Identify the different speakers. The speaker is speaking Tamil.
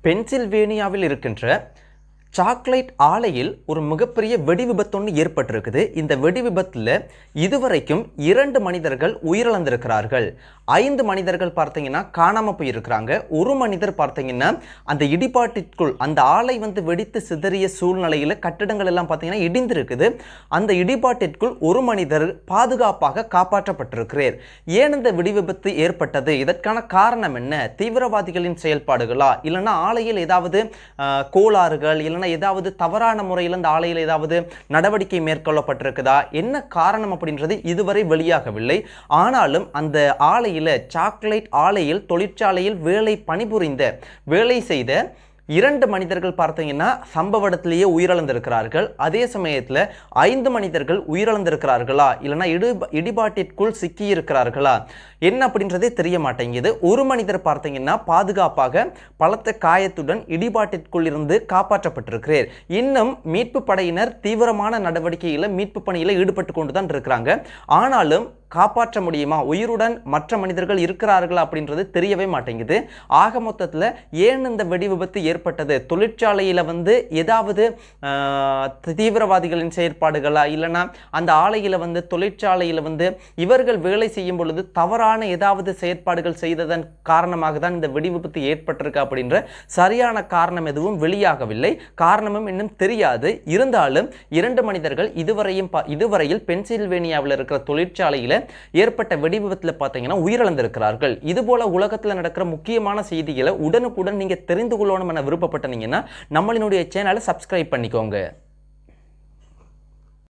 Speaker 1: பென்சில்வேனியாவில் இருக்கின்ற சாக்லேட் ஆலையில் ஒரு மிகப்பெரிய வெடி விபத்து ஒன்று ஏற்பட்டிருக்குது. இந்த வெடி விபத்தில் இதுவரைக்கும் 2 மனிதர்கள் உயிரிழந்திருக்கிறார்கள். 5 மனிதர்கள் பார்த்தீங்கன்னா காணாமல் போயிருக்கிறாங்க. ஒரு மனிதர் பார்த்தீங்கன்னா அந்த இடிபாட்டிற்குள் அந்த ஆலை வெடித்து சிதறிய சூழ்நிலையில் கட்டிடங்கள் எல்லாம் பார்த்தீங்கன்னா இடிந்திருக்குது. அந்த இடிபாட்டிற்குள் ஒரு மனிதர் பாதுகாப்பாக காப்பாற்றப்பட்டிருக்கிறார். ஏன் இந்த வெடி விபத்து ஏற்பட்டது? இதற்கான காரணம் என்ன? தீவிரவாதிகளின் செயல்பாடுகளா, இல்லைன்னா ஆலையில் ஏதாவது கோளாறுகள், இல்லைன்னா ஏதாவது தவறான முறையில் அந்த ஆலையில் ஏதாவது நடவடிக்கை மேற்கொள்ளப்பட்டிருக்குதா, என்ன காரணம் அப்படின்றது இதுவரை வெளியாகவில்லை. ஆனாலும் அந்த ஆலையில் சாக்லேட் ஆலையில் தொழிற்சாலையில் வேலை செய்த 2 மனிதர்கள் பார்த்தீங்கன்னா சம்பவ இடத்திலேயே உயிரிழந்திருக்கிறார்கள். அதே சமயத்தில் 5 மனிதர்கள் உயிரிழந்திருக்கிறார்களா, இல்லைன்னா இடிபாட்டிற்குள் சிக்கி இருக்கிறார்களா என்ன அப்படின்றதே தெரிய மாட்டேங்குது. ஒரு மனிதர் பார்த்தீங்கன்னா பாதுகாப்பாக பலத்த காயத்துடன் இடிபாட்டிற்குள் இருந்து காப்பாற்றப்பட்டிருக்கிறார். இன்னும் மீட்பு படையினர் தீவிரமான நடவடிக்கையில் மீட்பு பணியில் ஈடுபட்டு கொண்டுதான் இருக்கிறாங்க. ஆனாலும் காப்பாற்ற முடியுமா, உயிருடன் மற்ற மனிதர்கள் இருக்கிறார்களா அப்படின்றது தெரியவே மாட்டேங்குது. ஆக மொத்தத்தில் ஏன் இந்த வெடி விபத்து ஏற்பட்டது? தொழிற்சாலையில் ஏதாவது தீவிரவாதிகளின் செயற்பாடுகளா, இல்லைன்னா அந்த ஆலையில் தொழிற்சாலையில் இவர்கள் வேலை செய்யும் பொழுது தவறான ஏதாவது செயற்பாடுகள் செய்ததன் காரணமாக தான் இந்த வெடி விபத்து ஏற்பட்டிருக்கு அப்படின்ற சரியான காரணம் எதுவும் வெளியாகவில்லை. காரணமும் இன்னும் தெரியாது. இருந்தாலும் 2 மனிதர்கள் இதுவரையில் பென்சில்வேனியாவில் இருக்கிற தொழிற்சாலையில் ஏற்பட்ட வெடி விபத்தில் பார்த்தீங்கன்னா உயிரிழந்திருக்கிறார்கள். இதுபோல உலகத்தில் நடக்கிற முக்கியமான செய்திகளை உடனுக்குடன் நீங்க தெரிந்து கொள்ளணும் என விருப்பப்பட்டீங்கன்னா நம்மளுடைய சேனலை சப்ஸ்கிரைப் பண்ணிக்கோங்க.